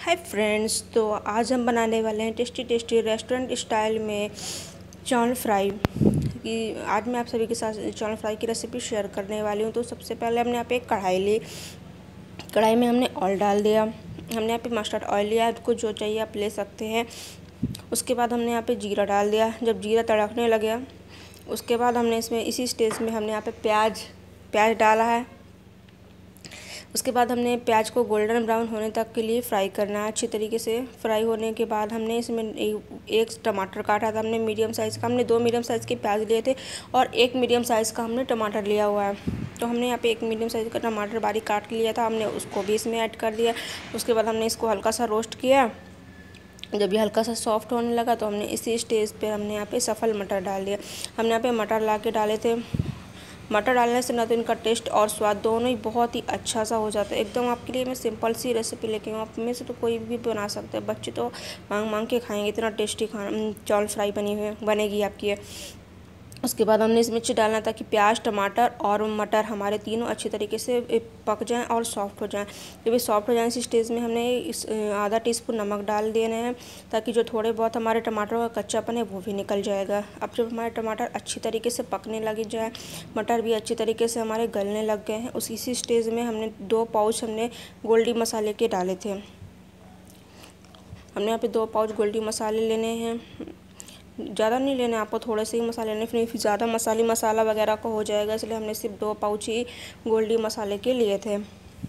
Hi friends, तो आज हम बनाने वाले हैं टेस्टी टेस्टी रेस्टोरेंट स्टाइल में चावल फ्राई। कि आज मैं आप सभी के साथ चावल फ्राई की रेसिपी शेयर करने वाली हूँ। तो सबसे पहले हमने यहाँ पे एक कढ़ाई ली। कढ़ाई में हमने ऑयल डाल दिया। हमने यहाँ पे मस्टर्ड ऑयल लिया, आपको जो चाहिए आप ले सकते हैं। उसके बाद हमने यहाँ पे जीरा डाल दिया। जब जीरा तड़कने लगे उसके बाद हमने इसमें इसी स्टेज में हमने यहाँ पे प्याज डाला है। उसके बाद हमने प्याज को गोल्डन ब्राउन होने तक के लिए फ्राई करना है। अच्छी तरीके से फ्राई होने के बाद हमने इसमें एक टमाटर काटा था। हमने मीडियम साइज़ का, हमने 2 मीडियम साइज़ के प्याज लिए थे और 1 मीडियम साइज़ का हमने टमाटर लिया हुआ है। तो हमने यहाँ पे 1 मीडियम साइज़ का टमाटर बारीक काट लिया था, हमने उसको भी इसमें ऐड कर दिया। उसके बाद हमने इसको हल्का सा रोस्ट किया। जब ये हल्का सा सॉफ्ट होने लगा तो हमने इसी स्टेज पे हमने यहाँ पे सफल मटर डाल दिया। हमने यहाँ पे मटर ला के डाले थे। मटर डालने से ना तो इनका टेस्ट और स्वाद दोनों ही बहुत ही अच्छा सा हो जाता है। एकदम आपके लिए मैं सिंपल सी रेसिपी लेके हूँ, आप में से तो कोई भी बना सकते हैं। बच्चे तो मांग मांग के खाएंगे, इतना टेस्टी खाना चावल फ्राई बनेगी आपकी। उसके बाद हमने इस मिर्च डालना ताकि प्याज, टमाटर और मटर हमारे तीनों अच्छी तरीके से पक जाएं और सॉफ्ट हो जाएं। जब ये सॉफ्ट हो जाए इस स्टेज में हमने आधा टीस्पून नमक डाल देना है ताकि जो थोड़े बहुत हमारे टमाटर का कच्चापन है वो भी निकल जाएगा। अब जब हमारे टमाटर अच्छी तरीके से पकने लग जाए, मटर भी अच्छी तरीके से हमारे गलने लग गए हैं, इसी स्टेज में हमने 2 पाउच हमने गोल्डी मसाले के डाले थे। हमने यहाँ पे 2 पाउच गोल्डी मसाले लेने हैं। ज़्यादा नहीं लेने, आपको थोड़े से ही मसाले लेने, फिर ज़्यादा मसाला वगैरह को हो जाएगा, इसलिए हमने सिर्फ 2 पाउच ही गोल्डी मसाले के लिए थे।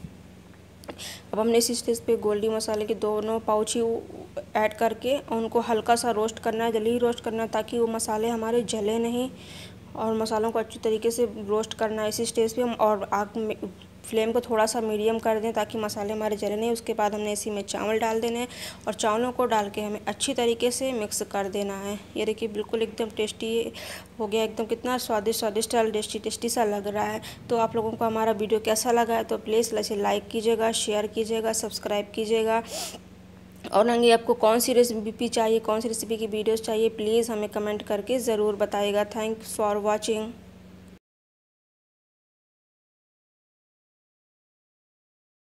अब हमने इसी स्टेज पे गोल्डी मसाले के दोनों पाउच ही ऐड करके उनको हल्का सा रोस्ट करना है, जल्दी ही रोस्ट करना है ताकि वो मसाले हमारे जले नहीं, और मसालों को अच्छी तरीके से रोस्ट करना है इसी स्टेज पे हम। और आग में फ्लेम को थोड़ा सा मीडियम कर दें ताकि मसाले हमारे जले नहीं। उसके बाद हमने इसी में चावल डाल देने हैं और चावलों को डाल के हमें अच्छी तरीके से मिक्स कर देना है। ये देखिए बिल्कुल एकदम टेस्टी हो गया, एकदम कितना स्वादिष्ट टेस्टी सा लग रहा है। तो आप लोगों को हमारा वीडियो कैसा लगा है तो प्लीज़ इसे लाइक कीजिएगा, शेयर कीजिएगा, सब्सक्राइब कीजिएगा। और आगे आपको कौन सी रेसिपी चाहिए, कौन सी रेसिपी की वीडियोस चाहिए, प्लीज़ हमें कमेंट करके ज़रूर बताइएगा। Thanks for watching.